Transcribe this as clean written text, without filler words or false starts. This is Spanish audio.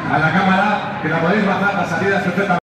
a la cámara, que la podéis bajar, la salida es perfecta.